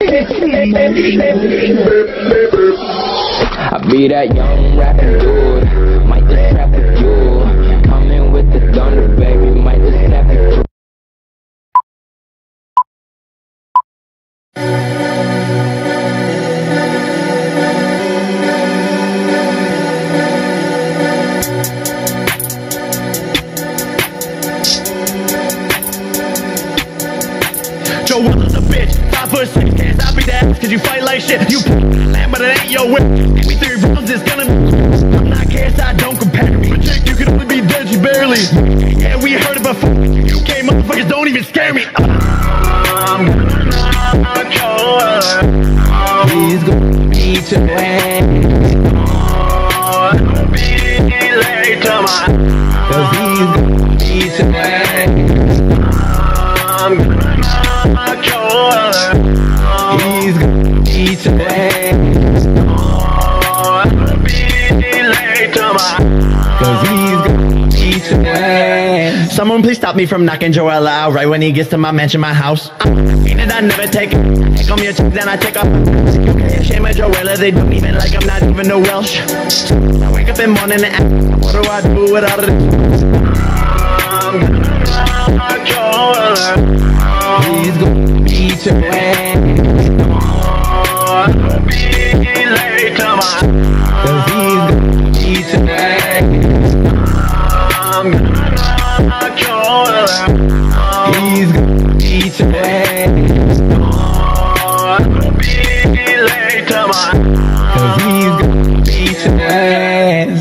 I be that young rapping dude, might just rap with you. Coming with the thunder, baby, might just snap it through. Joe Will's a bitch, 5'6", can't stop me that ass cause you fight like shit. You land, but it ain't your whip. Give me 3 rounds, it's gonna be. I'm not KSI, don't compare me. But chick, you can only be dead, you barely. Yeah, we heard it before. UK motherfuckers don't even scare me. I'm gonna control. He's gonna beat your ass. Don't be late to my. Cause he's gonna beat your ass. I'm gonna control. He's gonna beat your ass. Don't be late to my. Cause he's gonna beat your ass. Someone please stop me from knocking Joella out right when he gets to my mansion, my house. I never take it. Take on your chick, then I take off. Shame of Joella, they don't even like I'm not even no Welsh. I wake up in the morning and ask, what do I do without it? I'm gonna Joella. He's gonna beat your ass. Don't be late to my. Cause he's gonna beat your ass. I'm gonna Joella. He's gonna beat your ass. Don't be late to my. Cause he's gonna beat your ass.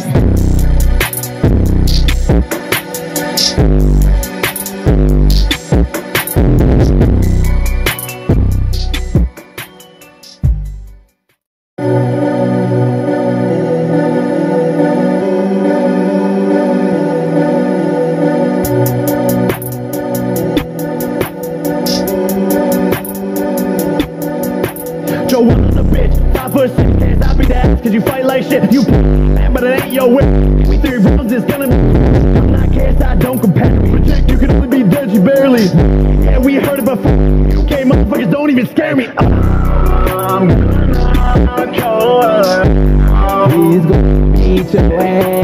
Joe Will's a bitch, 5'6", can't stop me that ass cause you fight like shit. You land, but it ain't your whip. Give me 3 rounds, it's gonna be. I'm not KSI, don't compare me. But chick, you can only be dead, you barely. Yeah, we heard it before. UK motherfuckers don't even scare me. I'm gonna control. He's gonna beat your ass.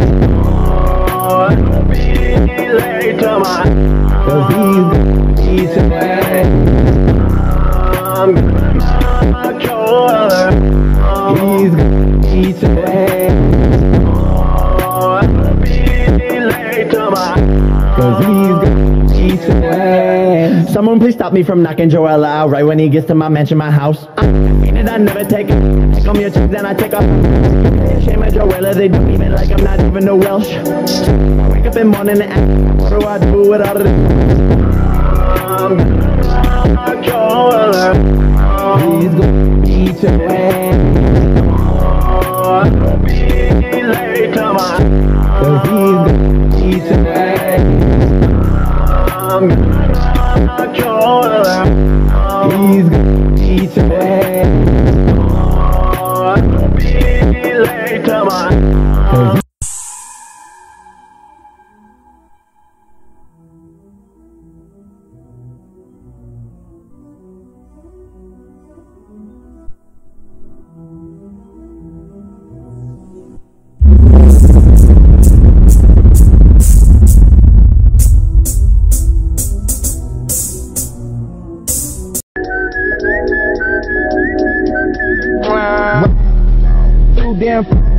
Don't be late to my. Cause he's gonna beat your ass. I'm gonna control. He's gonna beat your ass. Don't be late to my. Cause he's gonna beat your ass. Someone please stop me from knocking Joella out right when he gets to my mansion, my house. I never take it. Take on your chick, then I take off. Shame of Joella, they don't even like I'm not even no Welsh. I wake up in the morning and ask, what do I do without it? I'm gonna Joella. He's gonna beat your ass. Don't be late to my. Cause he's gonna beat your ass. I'm gonna Joella. He's gonna beat your ass. Don't be late to my. Cause too damn